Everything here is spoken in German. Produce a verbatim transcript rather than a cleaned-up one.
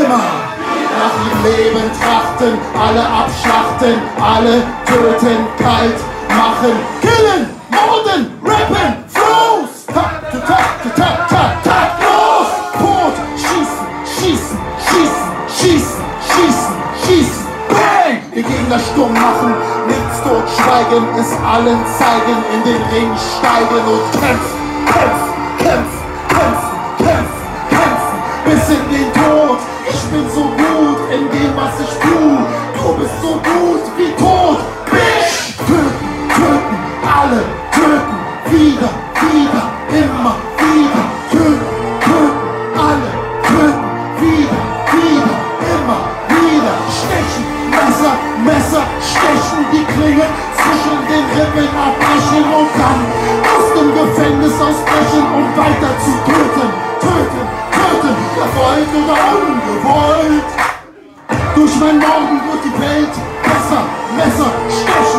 immer nach ihrem Leben trachten, alle abschlachten, alle töten, kalt machen, killen, morden, rappen, Flows, tak, tak, tak, tak, tak, tak, los, tot, schießen, schießen, schießen, schießen, schießen, schießen, bang, die Gegner stumm machen, nichts totschweigen, es allen zeigen, in den Ring steigen und kämpfen, kämpfen, kämpfen, kämpfen, kämpfen, kämpfen, bis in den Tod. Ich bin so gut in dem, was ich tue. Du bist so gut wie tot. Bitch! Töten, töten, alle töten. Wieder, wieder, immer wieder. Töten, töten, alle töten. Wieder, wieder, immer wieder. Stechen, Messer, Messer, stechen die Klinge zwischen den Rippen abbrechen und dann aus dem Gefängnis ausbrechen, um weiter zu töten. Töten, töten, gewollt oder ungewollt. Durch mein Morden wird die Welt besser, Messer, Stechen.